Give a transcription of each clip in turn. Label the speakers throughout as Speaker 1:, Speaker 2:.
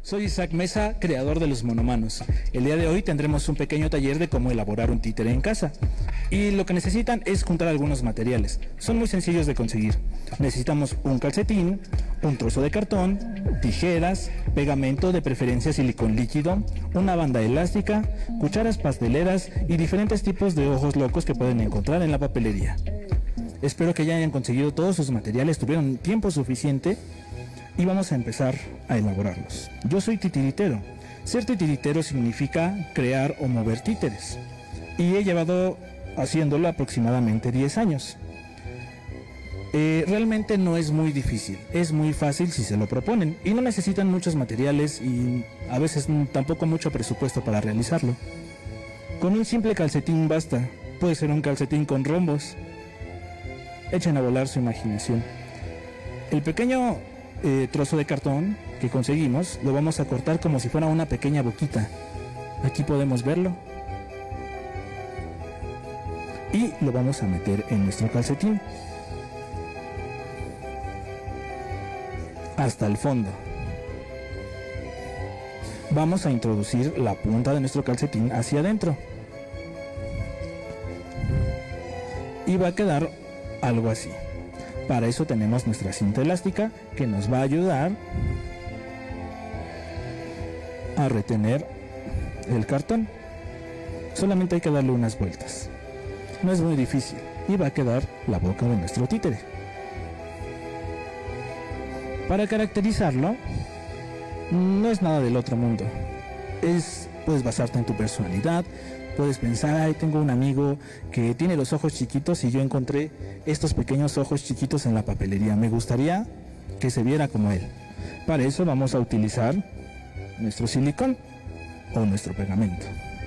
Speaker 1: Soy Isaac Mesa, creador de los monomanos. El día de hoy tendremos un pequeño taller de cómo elaborar un títere en casa. Y lo que necesitan es juntar algunos materiales. Son muy sencillos de conseguir. Necesitamos un calcetín, un trozo de cartón, tijeras, pegamento de preferencia silicón líquido, una banda elástica, cucharas pasteleras y diferentes tipos de ojos locos que pueden encontrar en la papelería. Espero que ya hayan conseguido todos sus materiales, tuvieron tiempo suficiente y vamos a empezar a elaborarlos. Yo soy titiritero. Ser titiritero significa crear o mover títeres y he llevado haciéndolo aproximadamente 10 años. Realmente no es muy difícil, es muy fácil si se lo proponen y no necesitan muchos materiales y a veces tampoco mucho presupuesto para realizarlo. Con un simple calcetín basta, puede ser un calcetín con rombos. Echen a volar su imaginación. El pequeño trozo de cartón que conseguimos lo vamos a cortar como si fuera una pequeña boquita. Aquí podemos verlo y lo vamos a meter en nuestro calcetín hasta el fondo. Vamos a introducir la punta de nuestro calcetín hacia adentro y va a quedar algo así. Para eso tenemos nuestra cinta elástica que nos va a ayudar a retener el cartón. Solamente hay que darle unas vueltas. No es muy difícil y va a quedar la boca de nuestro títere. Para caracterizarlo, no es nada del otro mundo. Puedes basarte en tu personalidad. Puedes pensar, ay, tengo un amigo que tiene los ojos chiquitos y yo encontré estos pequeños ojos chiquitos en la papelería. Me gustaría que se viera como él. Para eso vamos a utilizar nuestro silicón o nuestro pegamento.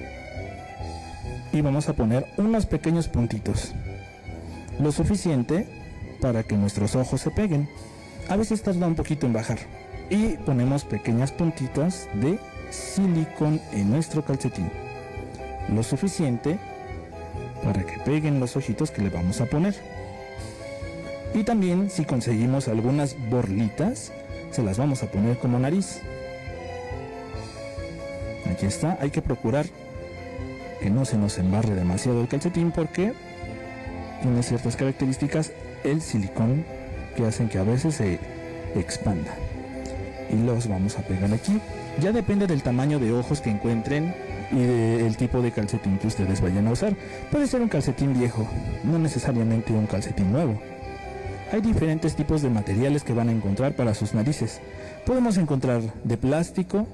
Speaker 1: Y vamos a poner unos pequeños puntitos. Lo suficiente para que nuestros ojos se peguen. A veces tarda un poquito en bajar. Y ponemos pequeñas puntitas de silicón en nuestro calcetín. Lo suficiente para que peguen los ojitos que le vamos a poner. Y también si conseguimos algunas borlitas, se las vamos a poner como nariz. Aquí está, hay que procurar que no se nos embarre demasiado el calcetín porque tiene ciertas características el silicón que hacen que a veces se expanda. Y los vamos a pegar aquí. Ya depende del tamaño de ojos que encuentren y del tipo de calcetín que ustedes vayan a usar. Puede ser un calcetín viejo, no necesariamente un calcetín nuevo. Hay diferentes tipos de materiales que van a encontrar para sus narices. Podemos encontrar de plástico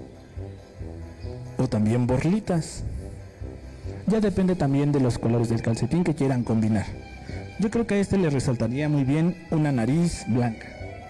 Speaker 1: o también borlitas. Ya depende también de los colores del calcetín que quieran combinar. Yo creo que a este le resaltaría muy bien una nariz blanca.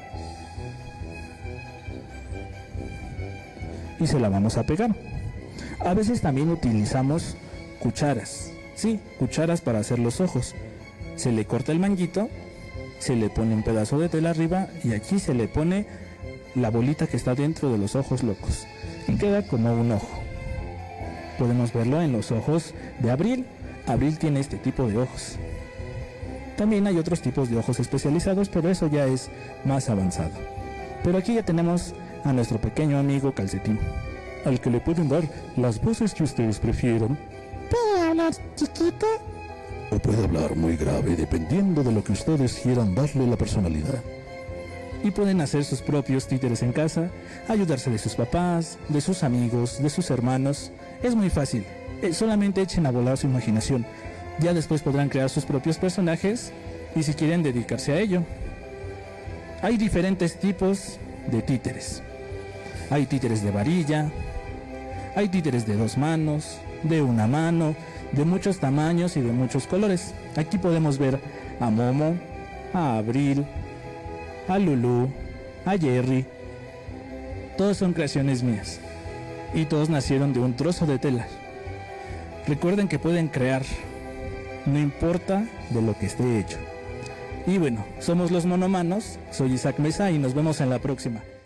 Speaker 1: Y se la vamos a pegar. A veces también utilizamos cucharas. Sí, cucharas para hacer los ojos. Se le corta el manguito, se le pone un pedazo de tela arriba y aquí se le pone la bolita que está dentro de los ojos locos. Y queda como un ojo. Podemos verlo en los ojos de Abril. Abril tiene este tipo de ojos. También hay otros tipos de ojos especializados, pero eso ya es más avanzado. Pero aquí ya tenemos a nuestro pequeño amigo calcetín, al que le pueden dar las voces que ustedes prefieran.
Speaker 2: ¿Puede hablar chiquito?
Speaker 3: O puede hablar muy grave, dependiendo de lo que ustedes quieran darle la personalidad.
Speaker 1: Y pueden hacer sus propios títeres en casa, ayudarse de sus papás, de sus amigos, de sus hermanos. Es muy fácil, solamente echen a volar su imaginación. Ya después podrán crear sus propios personajes y si quieren dedicarse a ello. Hay diferentes tipos de títeres. Hay títeres de varilla, hay títeres de 2 manos, de 1 mano, de muchos tamaños y de muchos colores. Aquí podemos ver a Momo, a Abril, a Lulu, a Jerry. Todos son creaciones mías y todos nacieron de un trozo de tela. Recuerden que pueden crear, no importa de lo que esté hecho. Y bueno, somos los monomanos, soy Isaac Mesa y nos vemos en la próxima.